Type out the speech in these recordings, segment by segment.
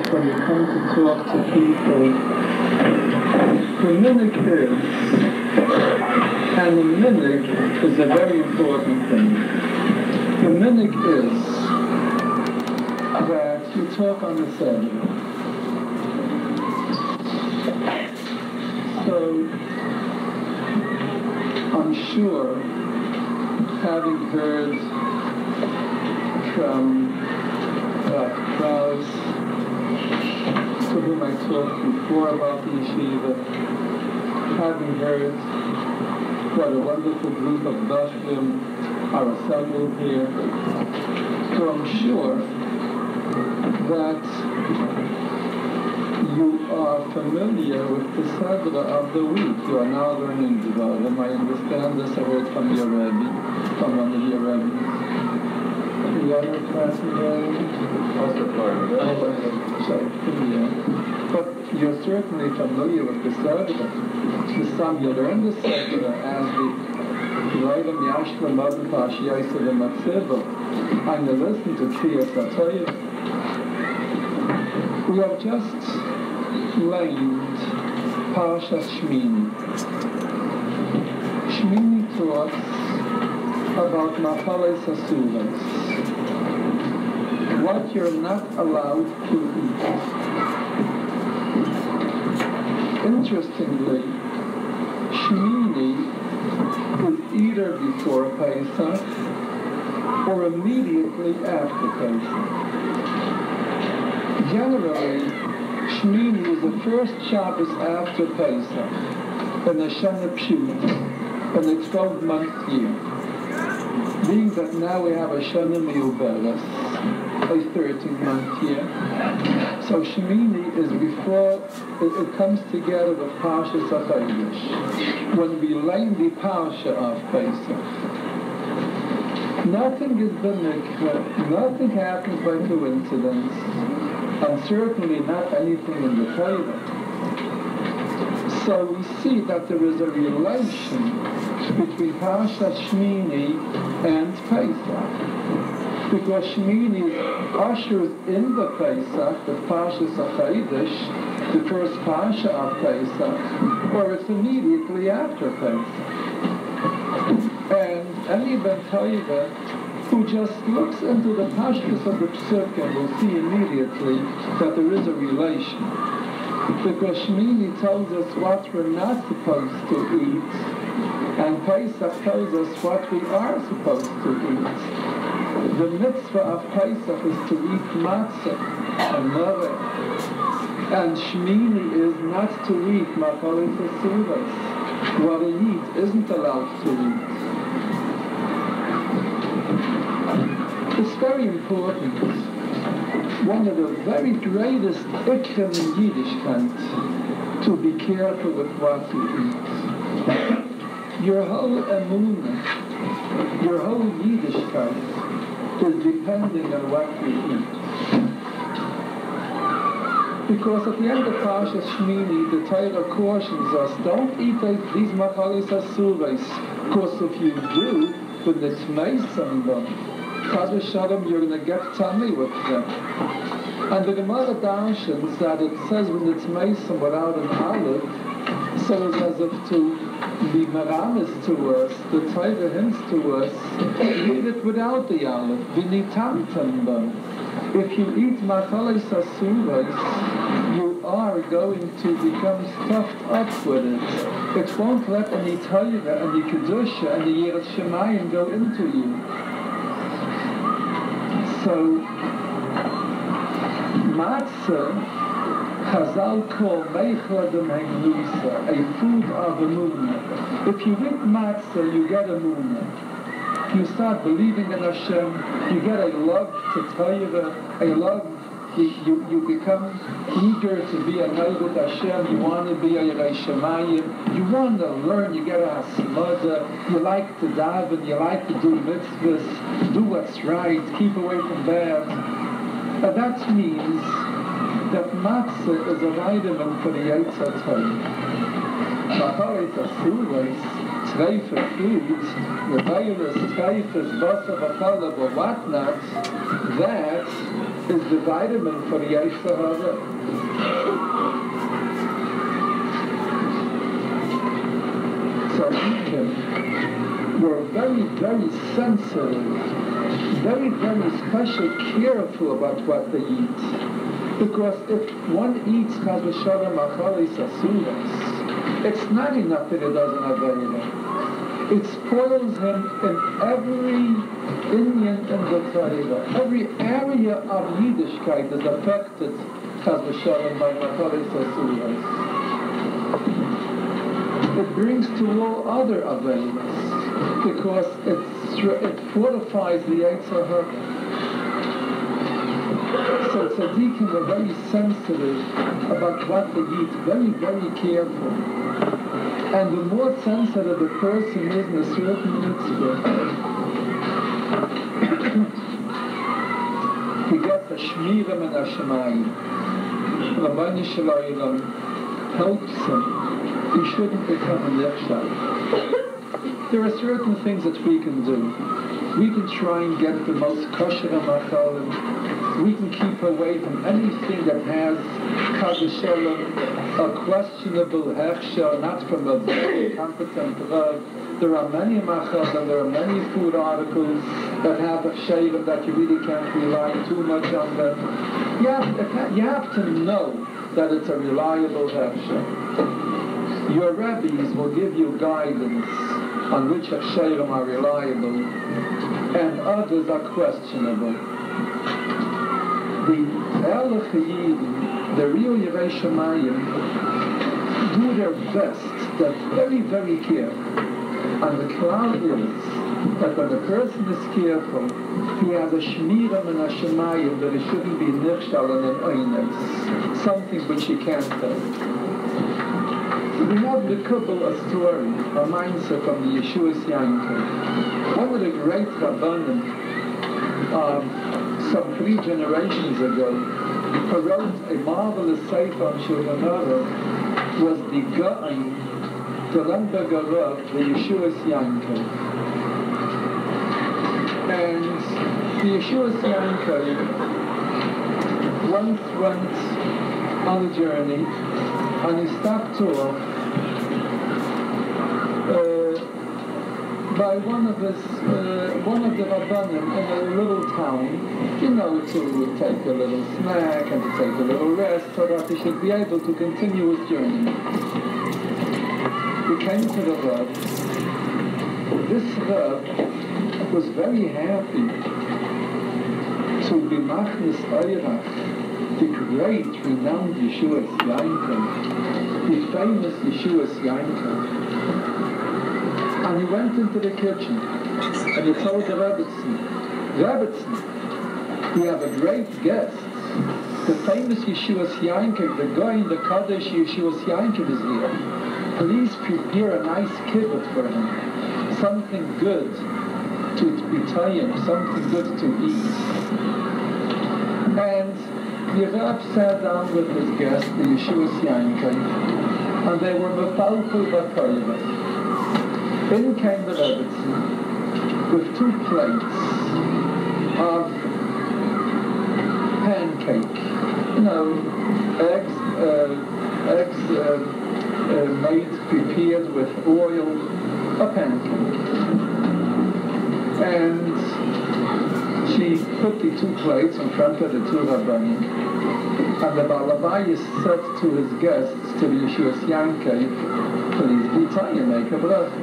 when you come to talk to people, the minhag is, and the minhag is a very important thing. The minhag is that you talk on the Sabbath. So, I'm sure, having heard from crowds to whom I talked before about the yeshiva, having heard what a wonderful group of Bashrim are assembled here, so I'm sure that you are familiar with the Seder of the week. You are now learning Devarim. I understand this. I heard from your Rebbe, from one of your Rebbes. The other person there? Also Florida. But you're certainly familiar with the Seder. The some you learn the Seder as the Roivim Yashla Madhu Pashiyasa V'Matziva, and you listen to Kriyas HaTorah. We have just learned Parashat Shmini. Shmini talks about Machales Asuras, what you're not allowed to eat. Interestingly, Shmini is either before Pesach or immediately after Pesach. Generally, Shmini is the first Shabbos after Pesach, in the Shana Pshut, in the 12-month year. Being that now we have a Shana Meuberes, a 13-month year. So Shemini is before, it comes together with Parshas HaChodesh, when we learn the Parsha of Pesach. Nothing is b'mikra, nothing happens by coincidence, and certainly not anything in the Torah. So we see that there is a relation between Parashat Shmini and Pesach. Because Shmini ushers in the Pesach, the Parshas HaChodesh, the first Parsha of Pesach, or it's immediately after Pesach. And any Ben Torah who just looks into the Pashtus of the Psukim will see immediately that there is a relation. Because Shmini tells us what we're not supposed to eat, and Pesach tells us what we are supposed to eat. The mitzvah of Pesach is to eat matzah and mareh, and Shmini is not to eat machalis asuras. What a yid isn't allowed to eat. It's very important. One of the very greatest ikrim in Yiddishkeit, to be careful with what you eat. Your whole emunah, your whole Yiddishkeit is depending on what you eat. Because at the end of Parshas Shmini, the Torah cautions us, don't eat these machalis asuras, because if you do, when it's meisam them, Chas v'shalom, you're going to get tummy with them. And the Gemara darshans that it says when it's meisam without an olive, so it's as if to be meramis to us, the Torah hints to us, eat it without the olive, v'nitamtem them. If you eat machalis asuras, you are going to become stuffed up with it. It won't let any Torah, any Kedusha, and the Yiras Shemayim go into you. So, matzah, Chazal call meichladim hegnusa, a food of emunah. If you eat matzah, you get emunah. You start believing in Hashem, you get a love to Torah, a love, you become eager to be a Neighbor Hashem, you want to be a Yerei Shemayim, you want to learn, you get a Hasmada, you like to daven, you like to do mitzvahs, do what's right, keep away from bad. And that means that matzah is a vitamin for the Yetzer Torah. Machalis asuras, treifa foods, the virus, treifas, basa, bachala, or whatnot, that is the vitamin for the Yetzer Hara. So we're very, very sensitive, very, very special, careful about what they eat. Because if one eats Chas v'Shalom Achalis Asuras, it's not enough that it doesn't have any. It spoils him in every Indian in the Torah. Every area of Yiddishkeit is affected Chas v'Shalom by Achalis Asuras. It brings to all other aveilus because it fortifies the Yetzer Hara. So tzaddikim are very sensitive about what they eat, very, very careful. And the more sensitive a person is in a certain mitzvah, he gets a shmiram and a shemayim. Rabbeinu Shalom helps him. He shouldn't become a nechshal. There are certain things that we can do. We can try and get the most kosher machalim. We can keep away from anything that has Chas v'Shalom, a questionable hechsher, not from a very competent Rav. There are many machals and there are many food articles that have a hechsherim that you really can't rely too much on them. You have to know that it's a reliable hechsher. Your rabbis will give you guidance on which hechsherim are reliable and others are questionable. The Erlich Yidin, the real Yirei Shamayim, do their best. They're very, very careful. And the cloud is that when a person is careful, he has a shmiram and a shemayim that it shouldn't be nirshal and an oynes, something which he can't do. We have the Kubbal, a story, a mindset from the Yeshua's Yankel. One of the great Rabbanim, some 3 generations ago, who wrote a marvelous sefer on Shulchan Aruch, was the Gaon, the Lemberger Rav, the Yeshua's Yankel. And the Yeshua's Yankel once went on a journey, and he stopped off by one of the Rabbanim in a little town, to take a little snack and to take a little rest so that he should be able to continue his journey. He came to the Rav. This Rav was very happy to be Machnis Eirach, the great, renowned Yeshua's Yankel, the famous Yeshua's Yankel. And he went into the kitchen and he told the Rebbetzin, we have a great guest. The famous Yeshua's Yankel, the guy in the Kaddish Yeshua's Yankel is here. Please prepare a nice kibbut for him. Something good to be tayyim, something good to eat. And the Reb sat down with his guest, the Yeshua's Yankel, and they were mefalfel b'koyvet. In came the Rebbetzin with 2 plates of pancake, eggs made, prepared with oil, a pancake. And she put the 2 plates in front of the 2 Rabbanim. And the Balabayas said to his guests, to the Yeshua's Yankel, please be tayyim, make a bracha.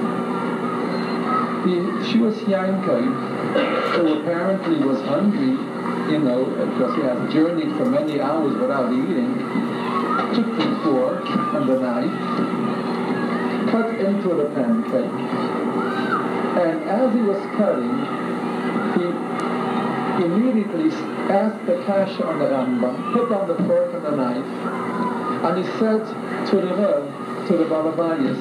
The Yeshua's Yankel, who apparently was hungry, because he had journeyed for many hours without eating, took the fork and the knife, cut into the pancake. And as he was cutting, he immediately asked the kasha on the Rambam, put on the fork and the knife, and he said to the Rav, to the Balabayas,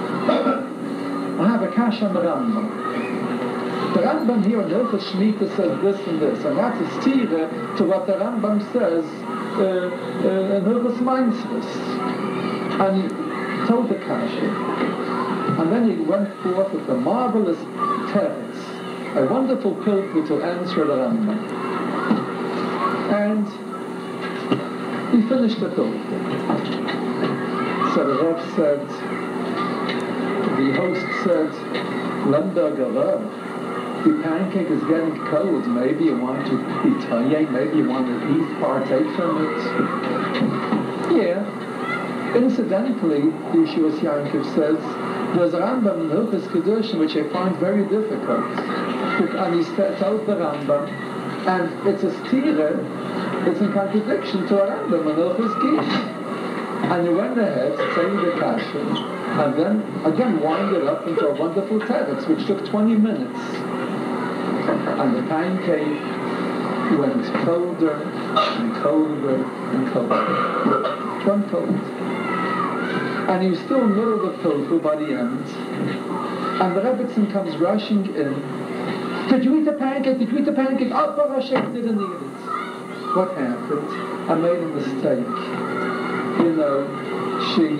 I have a kasha on the Rambam. The Rambam here in Hilchos Shmita says this and this, and that's a stira to what the Rambam says in Hilchos Mainzvus. And he told the kasha, and then he went forth with a marvelous teretz, a wonderful pilpul to answer the Rambam. And we finished the talk. So the Rav said, the host said, Lemberger Rav, the pancake is getting cold. Maybe you want to be tired, maybe you want to eat, partake from it. Yeah. Incidentally, Yeshua Yankov says, there's a Rambam in Hilchos Kedushin which I find very difficult. And he sets out the Rambam, and it's a stira, it's in contradiction to a Rambam in Hilchos Kish. And he went ahead, saying the kasha, and then again wind it up into a wonderful teretz, which took 20 minutes. And the pancake went colder and colder and colder. One cold. And he was still in the middle of the tofu by the end. And the Rebbetzin comes rushing in. Did you eat the pancake? Did you eat the pancake? Oh, Baruch Hashem didn't eat it. What happened? I made a mistake. You know, she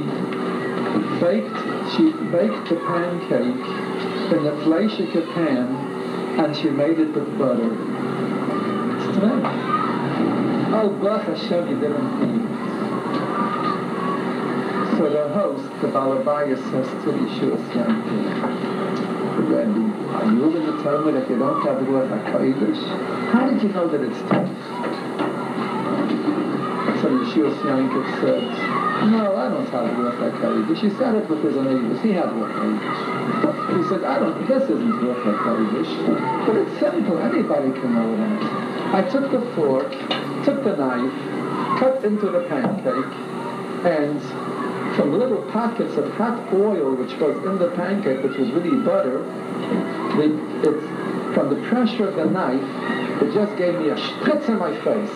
baked the pancake in a fleishike pan, and she made it with butter. Strange. Oh, Baruch Hashem, you didn't eat. So the host, the Balabaya, says to Yeshua Yankov, Rebbe, are you going to tell me that you don't have Ruach HaKodesh? How did you know that it's tough? So Yeshua Yankov said, no, I don't have Ruach HaKodesh. He said it with his neighbors. He had Ruach HaKodesh. He said, this isn't Ruach HaKodesh. But it's simple. Anybody can know that. I took the fork, took the knife, cut into the pancake, and from little pockets of hot oil which was in the pancake, which was really butter, from the pressure of the knife, it just gave me a spritz in my face.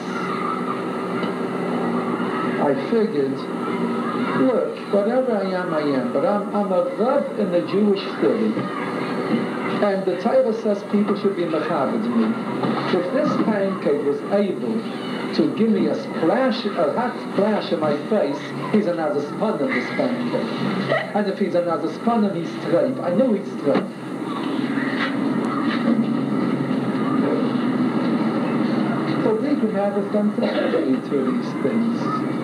I figured, look, whatever I am, but I'm a Rav in the Jewish study. And the Torah says people should be mechabed me. If this pancake was able to give me a hot splash in my face, he's an Azaspanim, this pancake. And if he's an Azaspanim, he's straight. I know he's straight. So we can have us done today to these things.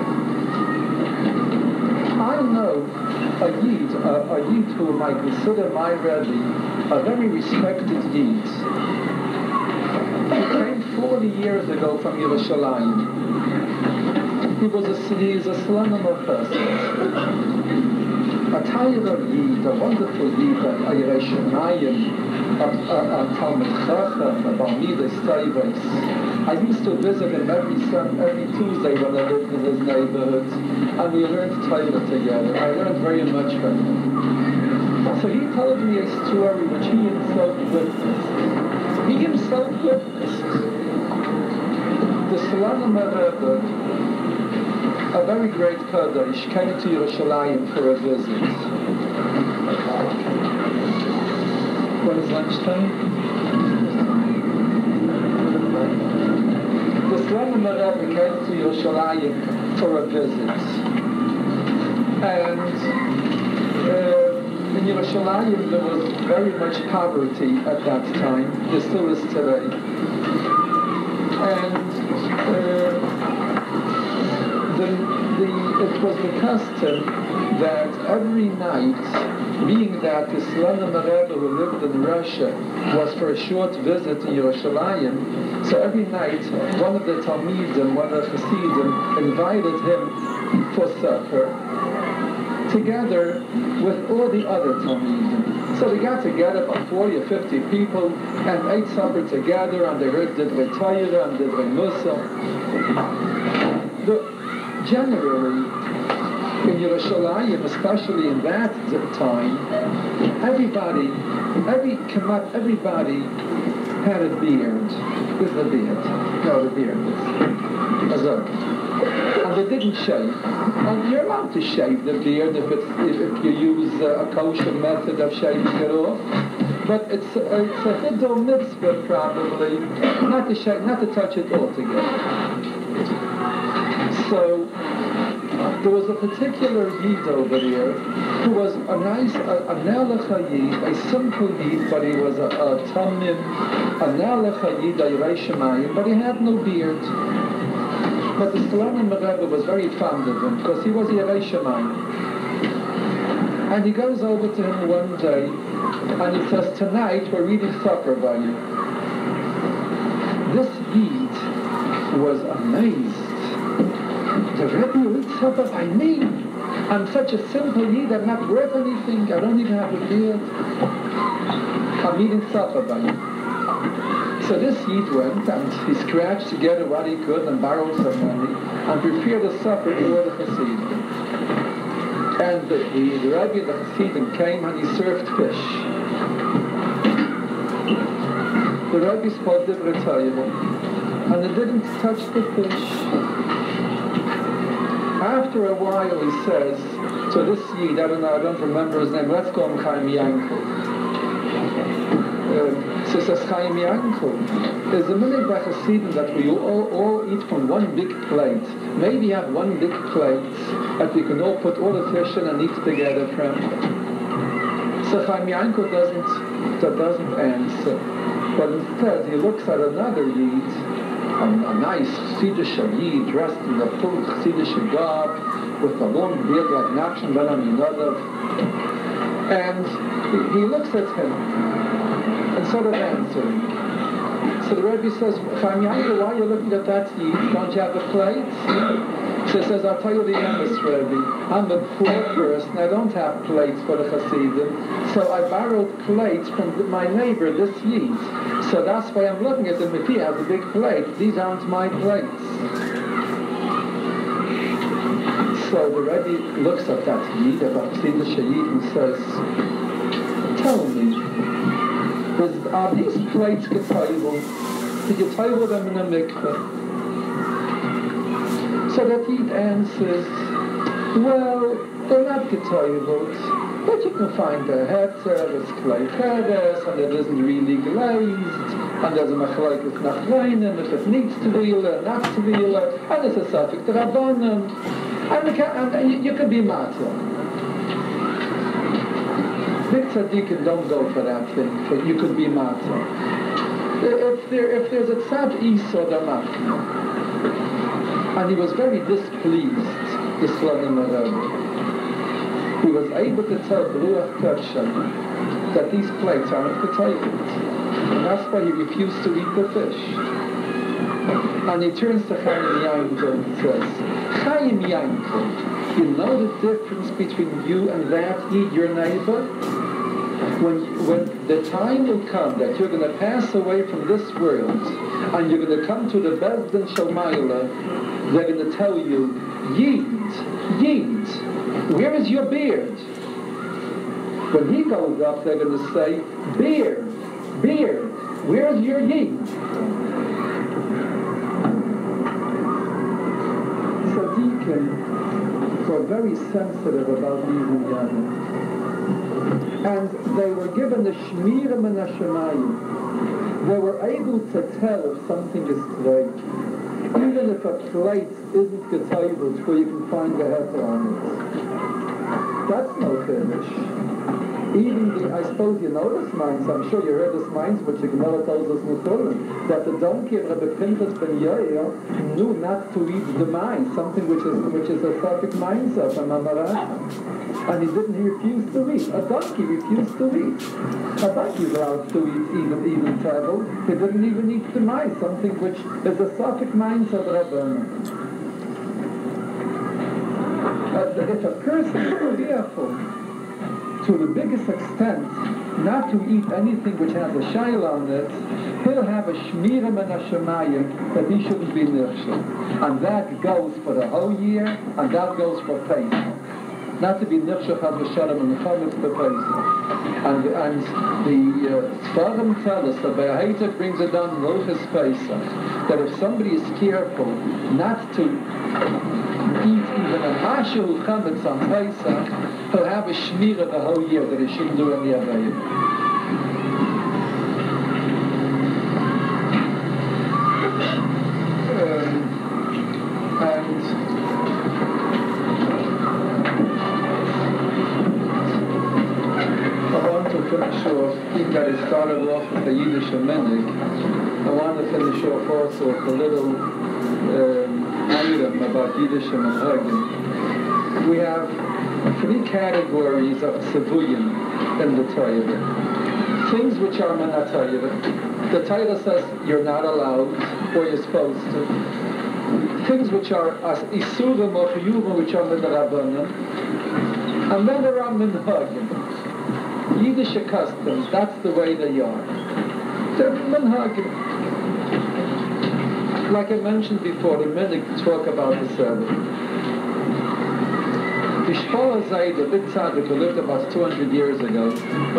I know a Yid whom I consider my Rebbe, a very respected Yid. He came 40 years ago from Yerushalayim. He is a Slonimer person. A Torah Yid, a wonderful Yid, a Yerei Shemayim, a Talmud Chacham, a Balmidas Teves. I used to visit him every Tuesday when I lived in his neighborhood, and we learned Torah together. I learned very much from him. So he told me a story which he himself witnessed. He himself witnessed the Slonimer Rebbe, a very great Kodesh, came to Yerushalayim for a visit. What is lunchtime? The Slonimer Rebbe came to Yerushalayim for a visit. And in Yerushalayim there was very much poverty at that time. There still is today. And it was the custom that every night, being that the Slonimer Rebbe who lived in Russia was for a short visit in Yerushalayim, so every night one of the Talmidim, one of the Hasidim, invited him for supper, together with all the other Talmidim. So they got together, about 40 or 50 people, and ate supper together, and they heard Divrei Torah and Divrei Musa. Generally, in Yerushalayim, especially in that time, everybody had a beard. This is the beard. No, the beard is a and they didn't shave. And you're allowed to shave the beard if you use a kosher method of shaving it off. But it's a hiddur mitzvah probably not to touch it altogether. So there was a particular Yid over there who was a Nelecha Yid, a simple Yid, but he was a Tamim, a Nelecha Yid, a Yerei Shemayim, but he had no beard. But the Slonim Rebbe was very fond of him because he was Yerei Shamayim. And he goes over to him one day and he says, tonight we're reading supper by you. This Yid was amazed. The Rebbe reads supper by me. I'm such a simple Yid, I'm not worth anything, I don't even have a beard. I'm eating supper by you. So this Yid went and he scratched together what he could and borrowed some money and prepared a supper for the Hasidim. And the Rebbe and the Hasidim came and he served fish. The Rebbe spoke the B'Tayim and he didn't touch the fish. After a while he says to this Yid, I don't remember his name, let's call him Chaim Yankel. So he says, Chaim Yankel, there's a minute by Hasidim that we all eat from one big plate. Maybe have one big plate that we can all put all the fish in and eat together from. So Chaim Yankel doesn't answer. But instead he looks at another Yid, a nice Chassidish Yid dressed in a full Chassidish garb with a long beard like Nachshon ben Aminadab, and he looks at him and sort of answering. So the Rebbe says, Chaim Yankel, why are you looking at that Yid? Don't you have a plate? So he says, I'll tell you the honest, Rebbe. I'm a poor person. I don't have plates for the Hasidim. So I borrowed plates from my neighbor, this Yid. So that's why I'm looking at him. If he has a big plate, these aren't my plates. So the Rebbe looks at that Yid, at Chassidish Yid, and says, tell me, are these plates getayvel? Did you tayvel them in a mikveh? So that Yid answers, well, they're not getayvelt, but you can find a heter, it's clay cheres, and it isn't really glazed, and there's a machlokes nach reinem, if it needs to be not to be and it's a suffix to rabbanim, and you can be matzah. Big tzaddikim don't go for that thing, but you could be matzah. If there's a tzad isa, they're matzah. And he was very displeased, the Slonim Rebbe. He was able to tell Baruch Kershen that these plates aren't getayvelt. And that's why he refused to eat the fish. And he turns to Chaim Yankel and says, Chaim Yankel, you know the difference between you and that Yid, your neighbor? When the time will come that you're going to pass away from this world and you're going to come to the Beis Din Shel Ma'ala, they're going to tell you, Yid, where is your beard? When he goes up, they're going to say, beard, where is your Yid? Tzaddikim were very sensitive about these inyanim. And they were given the Shmira min Hashemayim. They were able to tell if something is straight. Even if a plate isn't getayvelt where you can find the heter on it. That's no finish. Even I suppose you know this mines, I'm sure you heard this mines, but the Gemara tells us Netulim, that the donkey of Rebbe Pinchas ben Yair knew not to eat the mines, something which is a perfect mindset from Amarat. And he refused to eat. A donkey refused to eat. A donkey is allowed to eat even travel. He didn't even eat the mice, something which is a Sophic mindset of Rebbe. If a person is fearful to the biggest extent not to eat anything which has a shayla on it, he'll have a shmira min hashemayim that he shouldn't be nirshel. And that goes for the whole year, and that goes for Pesach. Not to be nirshel has a shalom and the chametz for Pesach. And the Sfarim tell us, the Be'ahitek brings it down in Rochas Pesach, that if somebody is careful not to eat even a mashu chametz on Pesach, he'll have a shmira the whole year that he shouldn't do any avayim. And I want to finish off, even that it started off with the Yiddish minhag, I want to finish off also with a little Purim about Yiddish and Minhagim. We have 3 categories of tzivuyim in the Torah. Things which are min HaTorah. The Torah says you're not allowed, or you're supposed to. Things which are as isurim or chiyuvim, which are min Rabbanan. And then there are minhagim. Yiddish customs, that's the way they are. They're minhagim. Like I mentioned before, the minhag talk about the Sabbath. The Shpala Zayd, the big tzaddik who lived about 200 years ago,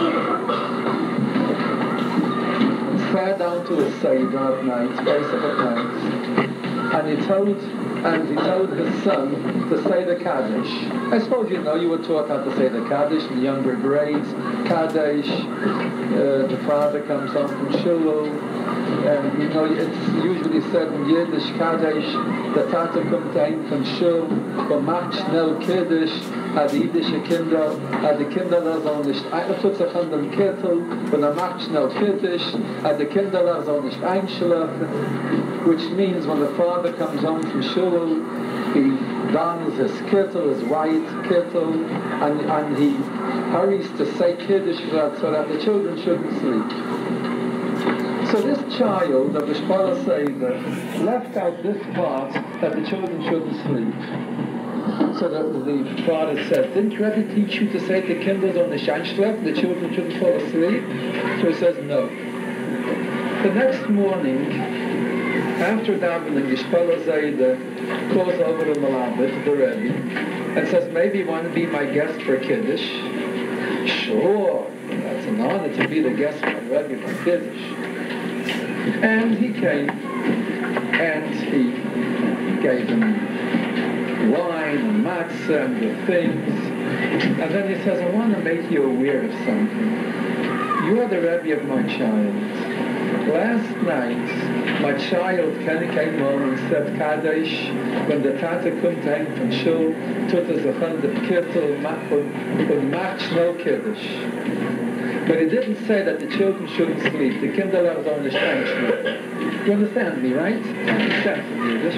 sat down to a Seder at night, Pesach at night, and he told his son to say the Kaddish. I suppose you know you were taught how to say the Kaddish in the younger grades. Kaddish, the father comes home from Shiloh, and you know it's usually said in Yiddish Kaddish, the Tata kommt heim von Shul, macht schnell Kiddush, hat die Yiddische Kinder, hat die Kinder sollen nicht tut sich an dem Kittel, und macht schnell Kiddush, hat die Kinder sollen nicht einschlafen, which means when the father comes home from Shul, he dons his kittel, his white kittel, and he hurries to say Kiddush so that the children shouldn't sleep. So this child of the Shpala Seder left out this part that the children shouldn't sleep. So the father said, didn't Rebbe teach you to say the Kinder on the Scheinschlaf, the children shouldn't fall asleep? So he says, no. The next morning, after davening, the Shpala Seder calls over the Malabit, the Rebbe, and says, maybe you want to be my guest for Kiddush? Sure, that's an honor to be the guest for Rebbe for Kiddush. And he came, and he gave him wine and matzah and the things. And then he says, I want to make you aware of something. You are the Rebbe of my child. Last night, my child came home and said Kaddish when the Tata kommt heim from Shul, tut sich an dem Kittel und macht schnell Kiddush. But he didn't say that the children shouldn't sleep. The Kinder sollen nicht einschlafen. You understand me, right? I understand from Yiddish.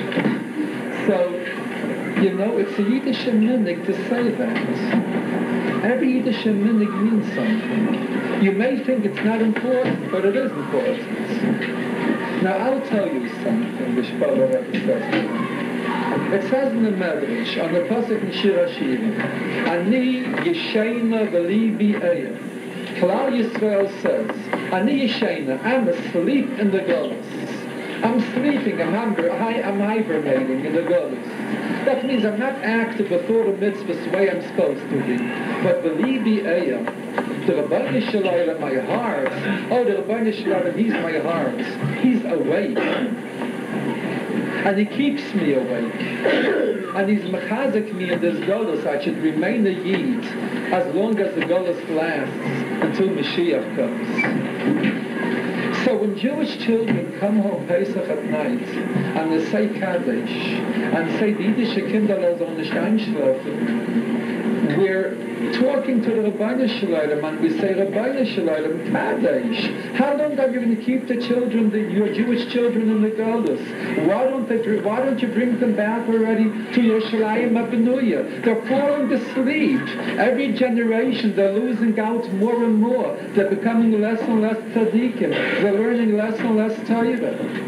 So, you know, it's a Yiddish minhag to say that. Every Yiddish minhag means something. You may think it's not important, but it is important. Now, I'll tell you something, the Shpala Rebbe says. It says in the Medrash, on the Pasuk in Shir HaShirim, Ani Yeshena V'libi Eya. Klal Yisrael says, Ani Yeshena, I'm asleep in the Golus. I'm sleeping, I'm hibernating in the Golus. That means I'm not active before the mitzvah the way I'm supposed to be. But V'libi Eya, the Rabbanu Shalom, my heart, the Rabbanu Shalom, he's my heart. He's awake. And he keeps me awake. And he's mechazik me in this Golus. I should remain a Yid as long as the Golus lasts until Mashiach comes. So when Jewish children come home Pesach at night and they say Kaddish and say die Yiddische Kinder sollen nicht einschlafen, we're talking to the Rabbanu Shalom and we say Rabbanu Shalom Kaddish. How long are you going to keep the children, your Jewish children in the Golus? Why don't you bring them back already to Yerushalayim Abenuya? They're falling asleep. Every generation they're losing out more and more. They're becoming less and less tzaddikim. They're learning less and less Torah.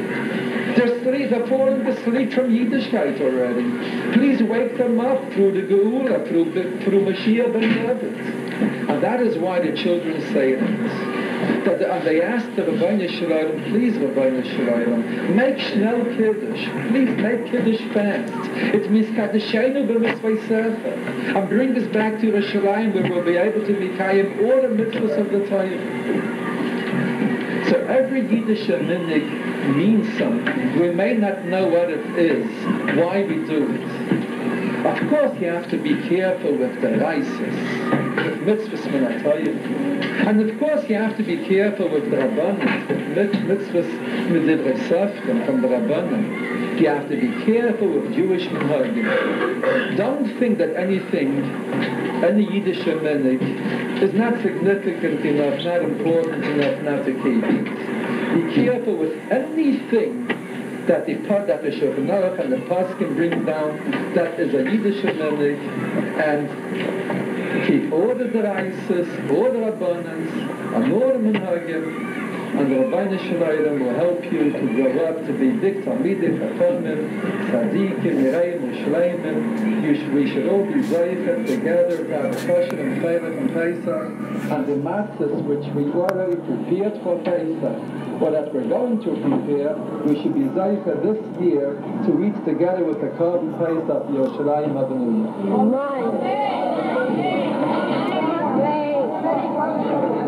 They're falling asleep from Yiddishkeit already. Please wake them up through the Geula, through Mashiach ben David. And that is why the children say that. And they ask the Rabbanu Shalom, please Rabbanu Shalom, make schnell Kiddush. Please make Kiddush fast. It means Kaddishenu b'mitzvah sefer. And bring us back to Yerushalayim where we'll be able to be kayim all the mitzvahs of the Torah. So every Yiddish minhag means something. We may not know what it is, why we do it. Of course you have to be careful with the raisis, with mitzvahs min HaTorah. And of course you have to be careful with the Rabbanim, with mitzvahs min Divrei Sofrim from the Rabbanim. You have to be careful with Jewish minhagim. Don't think that any Yiddish minhag is not significant enough, not important enough not to keep it. Be careful with anything that the Shulchan Aruch and the Poskim bring down, that is a Yiddish minhag, and keep all the deraises, all the rabbanans, and all the minhagim, and the Rabbeinu Shalom will help you to grow up to be big Talmidim, Chachamim, Tzadikim, Yereim, Ushleimim. We should all be zeichet together to have Kosher and Chaylet and Pesach, and the matzahs which we already prepared for Pesach, or that we're going to prepare, we should be zeichet this year to eat together with the Korban Pesach, Yerushalayim Adonai. Amen.